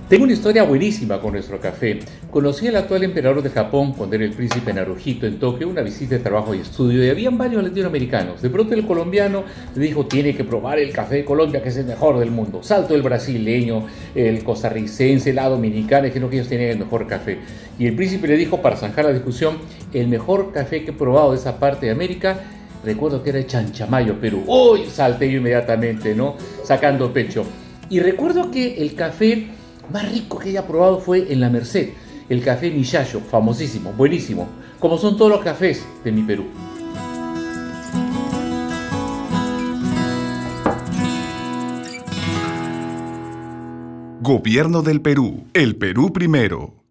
Tengo una historia buenísima con nuestro café. Conocí al actual emperador de Japón cuando era el príncipe Naruhito en Tokio, una visita de trabajo y estudio, y habían varios latinoamericanos. De pronto el colombiano le dijo, tiene que probar el café de Colombia, que es el mejor del mundo. Salto el brasileño, el costarricense, la dominicana, dijeron que ellos tenían el mejor café. Y el príncipe le dijo, para zanjar la discusión, el mejor café que he probado de esa parte de América, recuerdo que era de Chanchamayo, Perú. ¡Uy! Salté yo inmediatamente, ¿no? Sacando pecho. Y recuerdo que el café más rico que haya probado fue en La Merced, el café Millayo, famosísimo, buenísimo, como son todos los cafés de mi Perú. Gobierno del Perú. El Perú primero.